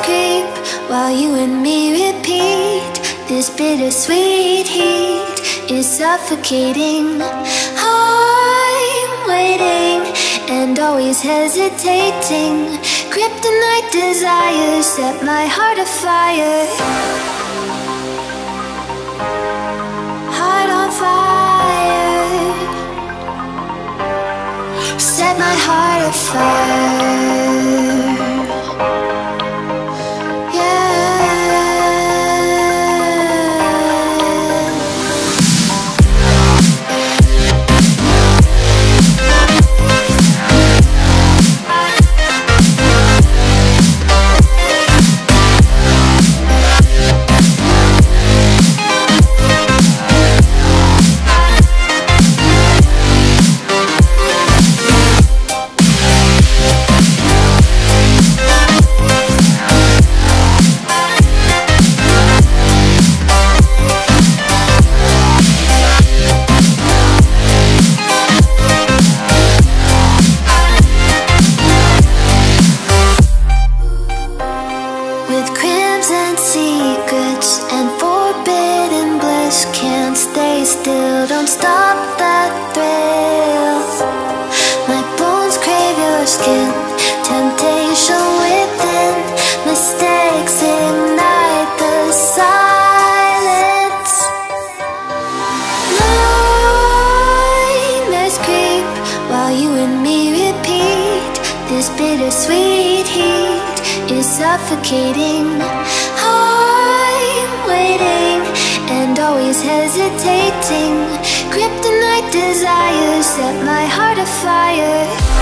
creep while you and me repeat. This bittersweet heat is suffocating. I'm waiting and always hesitating. Kryptonite desires set my heart afire. Heart on fire. Set my heart afire. Still, don't stop that thrill. My bones crave your skin. Temptation within. Mistakes ignite the silence. Nightmares creep while you and me repeat. This bittersweet heat is suffocating. I'm waiting and always hesitating. Kryptonite desires set my heart afire.